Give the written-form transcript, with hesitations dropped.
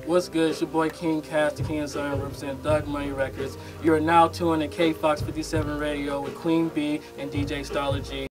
What's good? It's your boy King Cass, the King of Zion, representing Doug Money Records. You are now tuned in K Fox 57 Radio with Queen B and DJ Starla G.